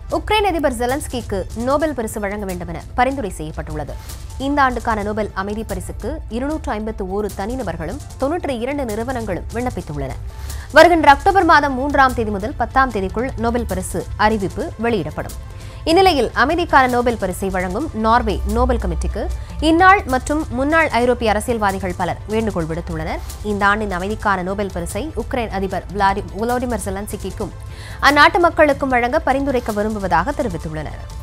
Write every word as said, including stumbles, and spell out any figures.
Ukraine அதிபர் ஜெலன்ஸ்கிக்கு Nobel பரிசு வழங்க வேண்டும் என பரிந்துரை செய்யப்பட்டுள்ளது. இந்த ஆண்டுக்கான நோபல் அமைதி பரிசுக்கு இருநூற்று ஐம்பத்து ஒரு தனிநபர்களும் தொன்னூற்றி இரண்டு நிறுவனங்களும் விண்ணப்பித்துள்ளன. வருகின்ற அக்டோபர் மாதம் மூன்றாம் தேதி முதல் பத்தாம் தேதிக்குள் நோபல் பரிசு அறிவிப்பு வெளியிடப்படும். இந்நிலையில் அமைதிக்கான நோபல் பரிசை வழங்கும் நார்வே நோபல் கமிட்டிக்கு இந்நாள் மற்றும் முன்னாள் ஐரோப்பிய அரசியல்வாதிகள் பலர் வேண்டுகோள் விடுத்துள்ளனர். இந்த ஆண்டின் அமைதிக்கான நோபல் பரிசை உக்ரைன் அதிபர் விளாடிமிர் ஜெலன்ஸ்கிக்கும் அந்நாட்டு மக்களுக்கும் வழங்க பரிந்துரைக்க விரும்புவதாக தெரிவித்துள்ளனர்.